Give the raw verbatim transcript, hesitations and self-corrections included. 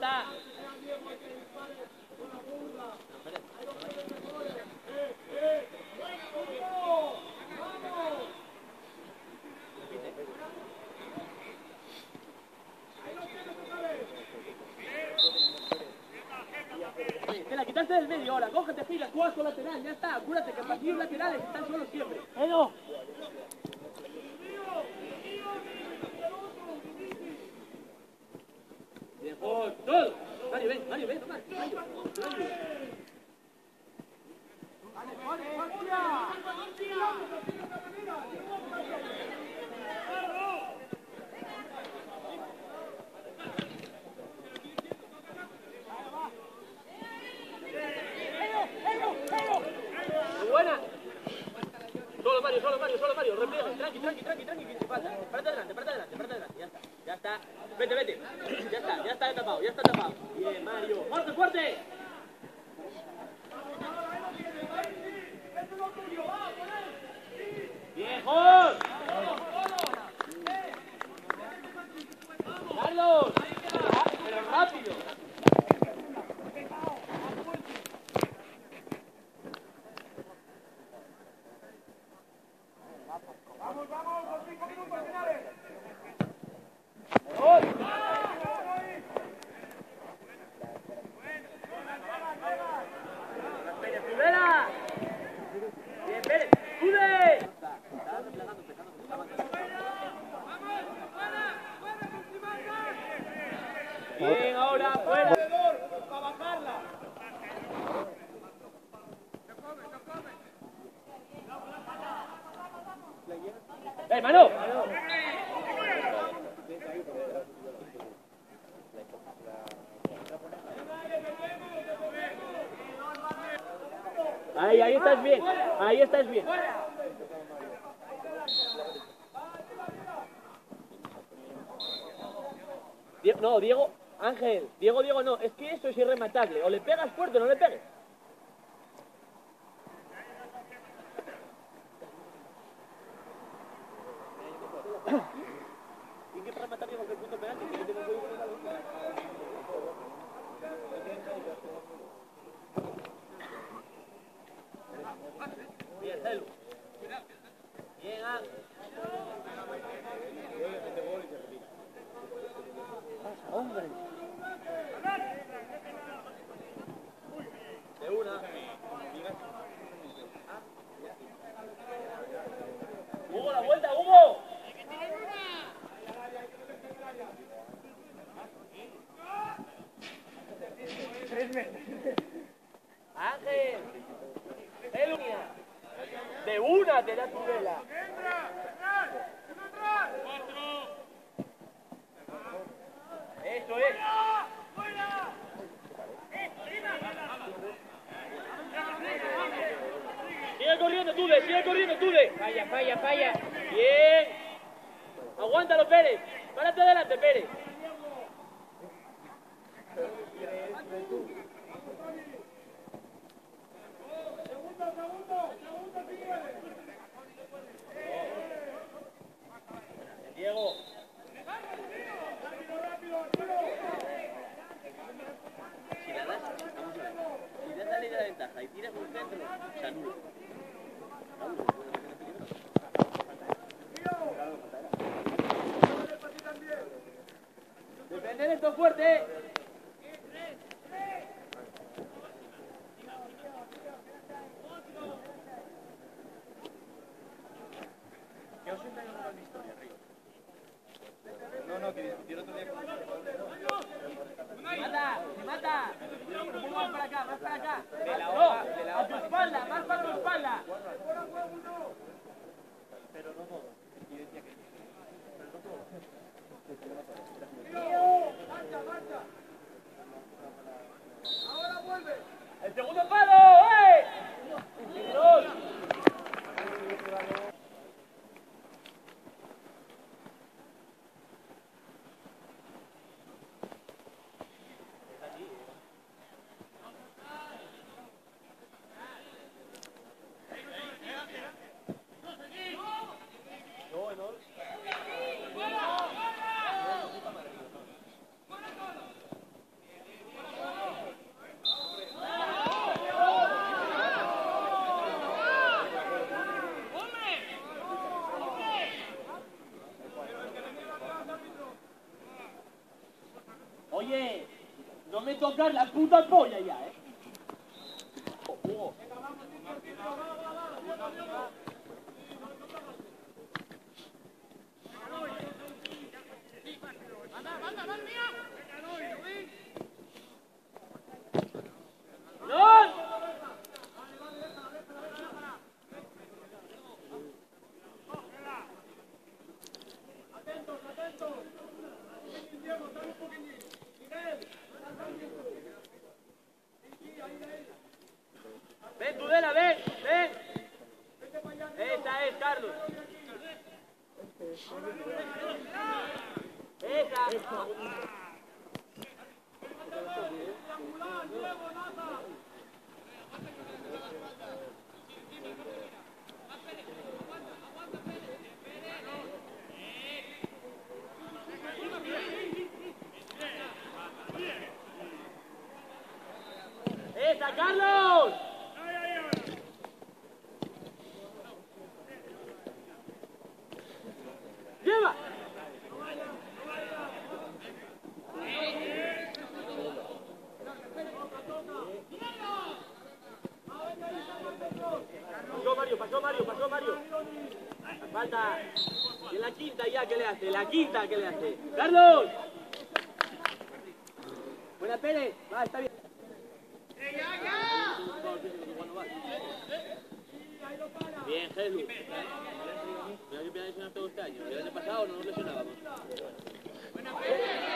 está. Te la quitaste del medio ahora, cógete filas, juegas con lateral, ya está, acuérdate que partidos laterales están solos siempre. ¡Eh, no! Bien, por todo. Mario, ven, Mario, ven, toma. Mario, Mario. Vale, vale, muy buena. Solo Mario, solo Mario, solo Mario. Repliegue, tranqui, tranqui, tranqui, tranqui, que te falta. Párate adelante, párate adelante, párate adelante. Ya está, ya está. Vete, vete. Ya está, ya está tapado, ya está tapado. Bien, Mario. ¡Fuerte, fuerte! ¡Viejos! ¡Carlos! ¡Pero rápido! ¡Vamos, vamos! ¡Por cinco minutos finales! ¡Gol! ¡Pérez! ¡Bien, Pérez! ¡Cude! Bien, ahora fuera. Para bajarla. ¡Eh, Manu! Ahí, ahí estás bien. Ahí estás bien. Die- no, Diego, Ángel, Diego, Diego, no, es que eso es irrematable. O le pegas fuerte o no le pegues. Tiene que rematar Diego que el punto penalti, que le tengo que ir con el balón. Bien, Celu. Bien, Ángel. Hombre. De una. Hugo, la vuelta, Hugo. Ángel. Elunia. De una te da tu vela. Eso es. Sigue corriendo, Tude, sigue corriendo, Tude. Falla, falla, falla. Bien. Aguántalo, Pérez. Párate adelante, Pérez. Segundo, segundo, segundo, si quieres. Diego. Rápido, rápido, rápido. Si la das, vamos a ver. Si das la ley de la ventaja y tiras un centro, se anula. Defender esto fuerte. ¿Qué os sienta en una historia, Rey? No, no, que yo el otro día... ¡Mata! ¡Mata! Más para acá, más para acá. No, a tu espalda, más para tu espalda. Pero no todo. Y decía que... Pero no todo. ¡Marcha, marcha! ¡Ahora vuelve! ¡El segundo palo! ¡Eh! ¡Dos! Oye, no me tocas la puta polla ya, ¿eh? Oh, ven, Tudela, ven, ven. Esa es, Carlos. Esa. ¡Esa, Carlos! ¡Lleva! Pasó Mario, pasó Mario, pasó Mario. Falta. Y en la quinta ya, ¿qué le hace? La quinta, ¿qué le hace? ¡Carlos! Buena Pérez, va, está bien. Bien, Jesús. Mira que bien lesionado todo este año. El año pasado no nos lesionábamos.